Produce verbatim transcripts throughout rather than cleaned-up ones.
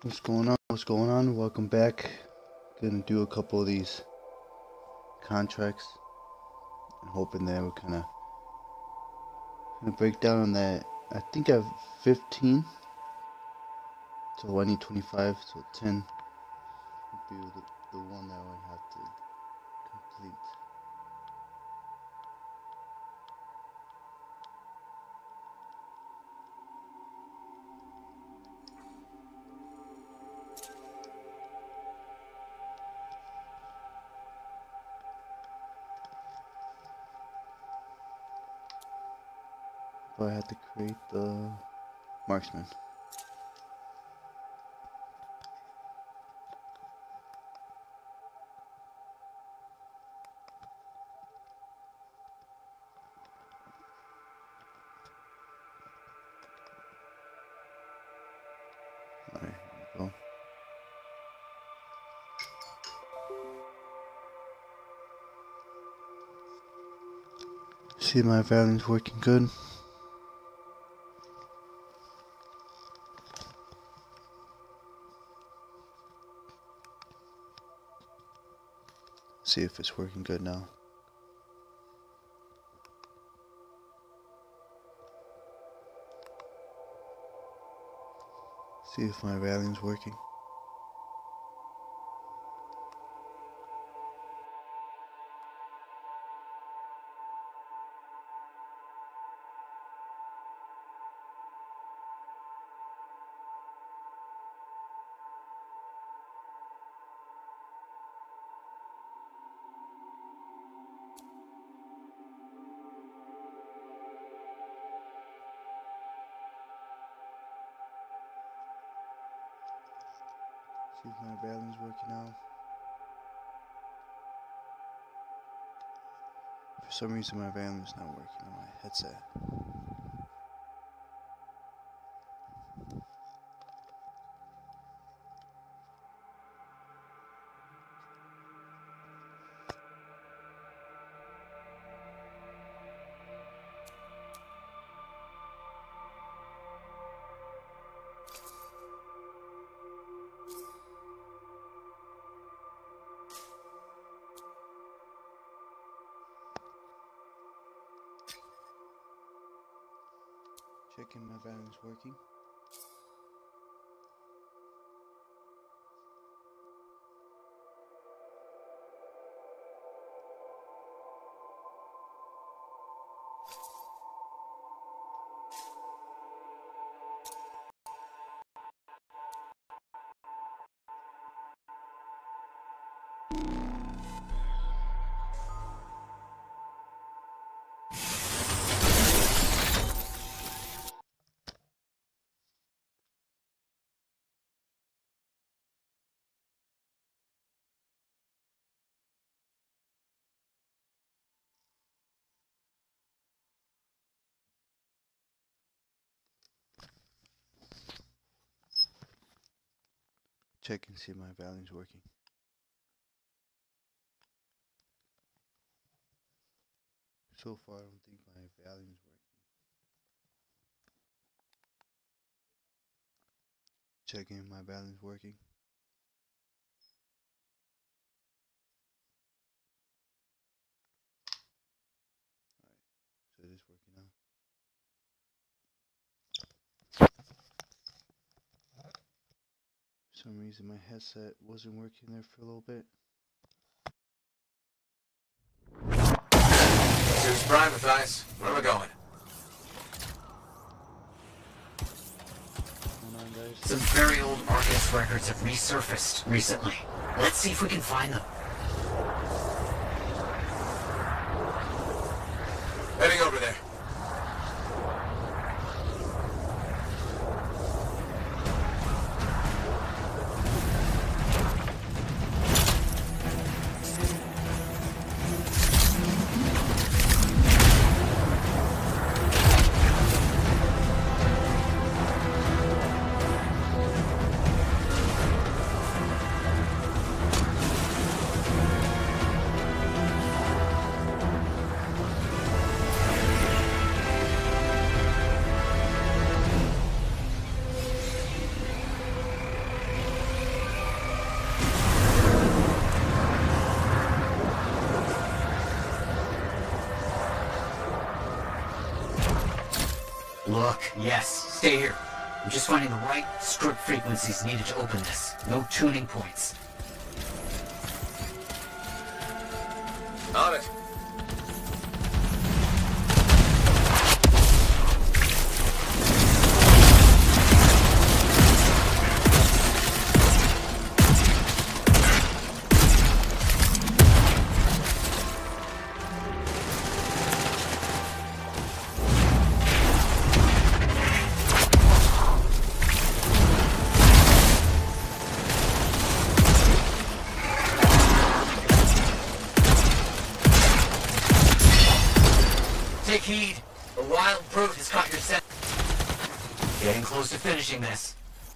What's going on? What's going on? Welcome back. Gonna do a couple of these contracts. I'm hoping that we're kind of gonna break down on that. I think I have fifteen, so I need twenty-five, so ten would be the, the one that I would have to complete. But I had to create the marksman. Alright, here we go. See, my volume's working good. See if it's working good now. See if my railing's working. See if my railing's working now. For some reason my railing's not working on my headset. Checking my railing's working. Check and see if my railing's working. So far I don't think my railing's working. Checking if my railing's working. Alright, so it is working now. For some reason my headset wasn't working there for a little bit. Zeus Prime, Matthias. Where are we going? What's going on, guys? Some very old Argus records have resurfaced recently. Let's see if we can find them. Heading over there. look. Yes, stay here. I'm just finding the right script frequencies needed to open this. No tuning points. On it. Take heed. The wild brute has caught your scent. Getting close to finishing this.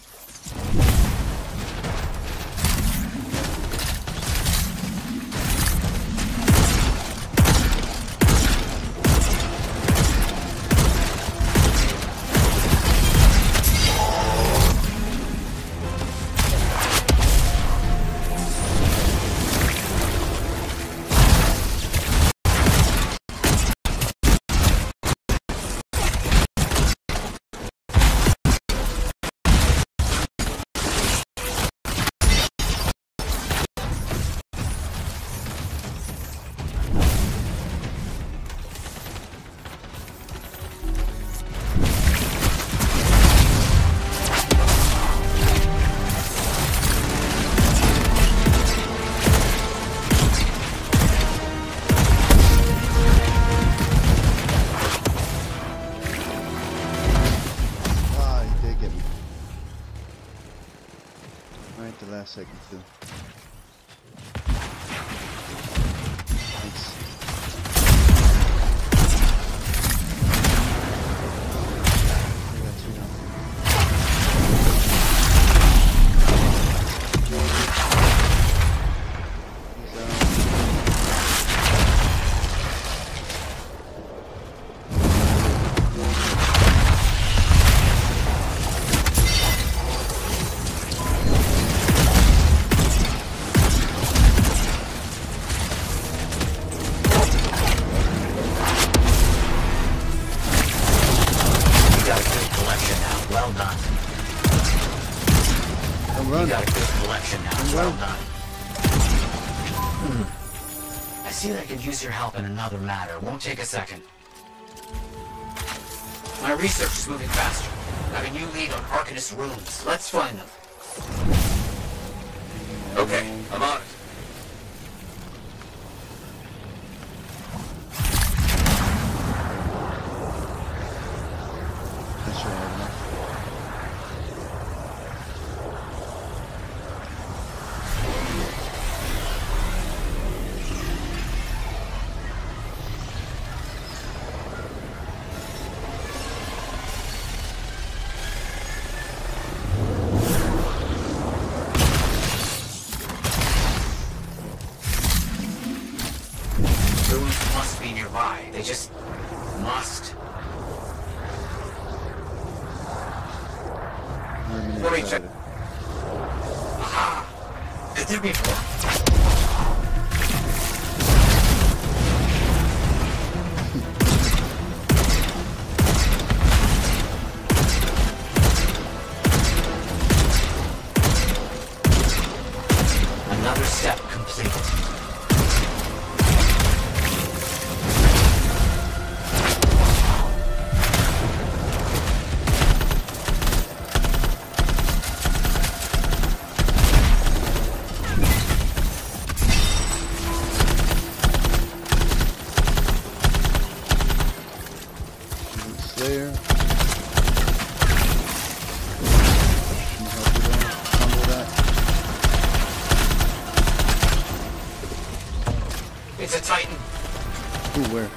Last second too. Thanks. I got two down. Well done. I'm running. You got a good collection now. I'm Well running. done. Hmm. I see that I could use your help in another matter. Won't take a second. My research is moving faster. I have a new lead on Arcanist runes. Let's find them. Okay, I'm on it. That's your hard enough. Runes must be nearby. They just must. Let me check. Aha! Could there be more? Another step completed. There. Can you help with that? Tumble that? It's a Titan. Ooh, where?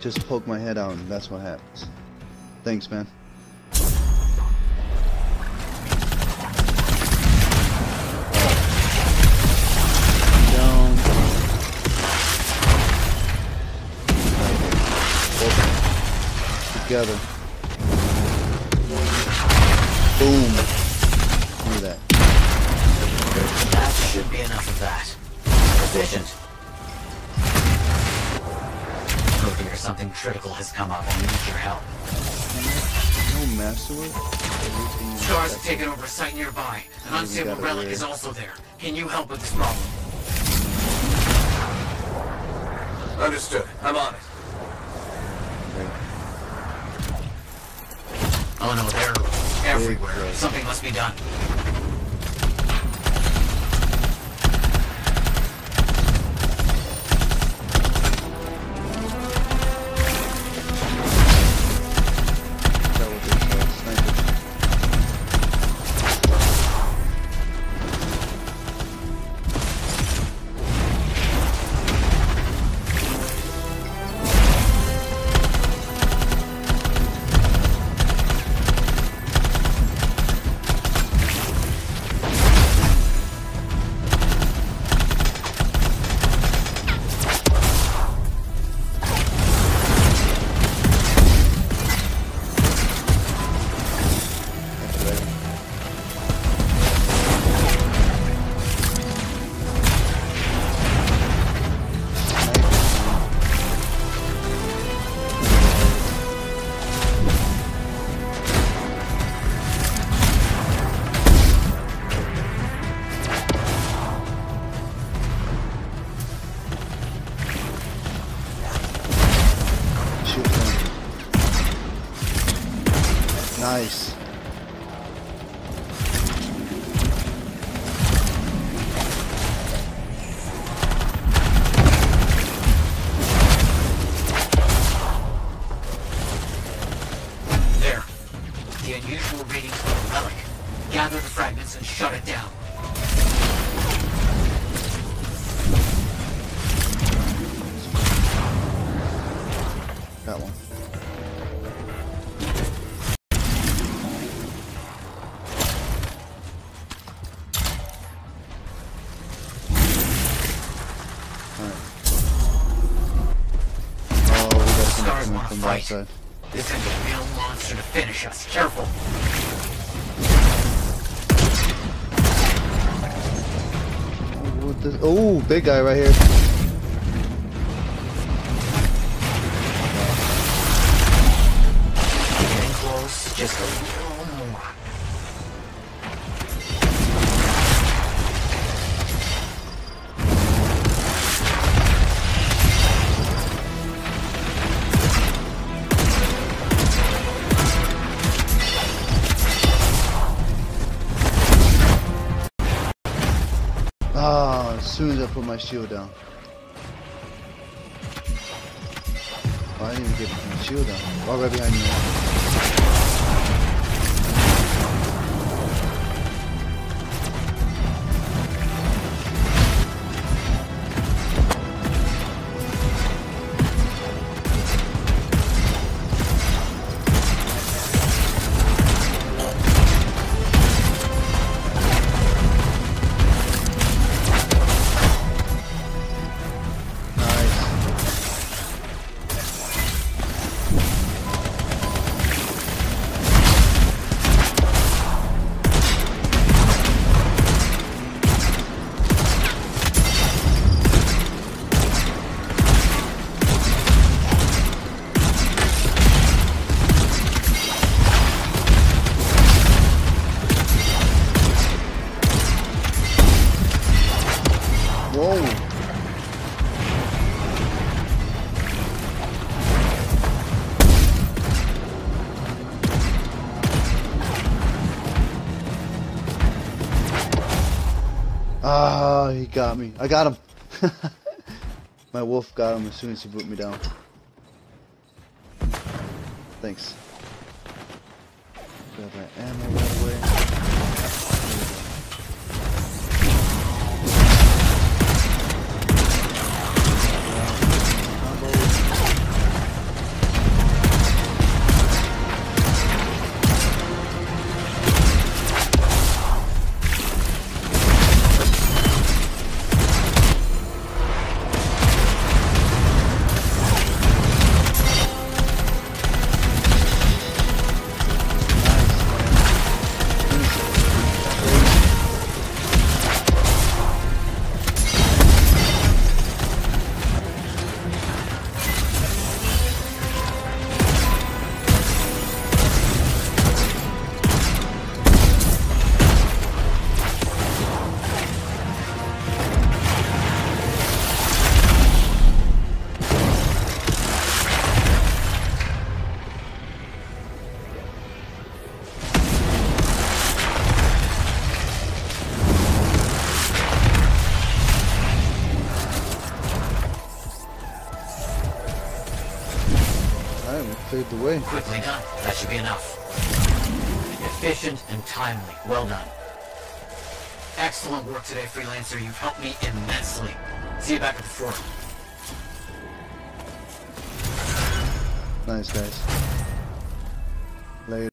just poke my head out and that's what happens. Thanks, man. Down. Both together. Boom. Look at that. That should be enough of that. Sufficient. Oh dear, something critical has come up. I need your help. No masterwork? Stars have taken over a site nearby. An unstable relic is also there. Can you help with this problem? Understood. I'm on it. Oh no, they're everywhere. Something must be done. Nice. There. The unusual readings of the relic. Gather the fragments and shut it down. That one. Stars want to From that fight. side. This is a real monster to finish us. Careful. Oh, big guy right here. Getting close. Just a little more. Ah, as soon as I put my shield down. Oh, I didn't even get my shield down. Oh, right behind me. Ah, he got me. I got him. My wolf got him as soon as he put me down. Thanks. Grab that ammo right away. Alright, we cleared the way. Quickly done. That should be enough. Efficient and timely. Well done. Excellent work today, Freelancer. You've helped me immensely. See you back at the fort. Nice, guys.